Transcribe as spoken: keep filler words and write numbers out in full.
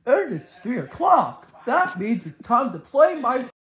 And it's three o'clock. That means it's time to play my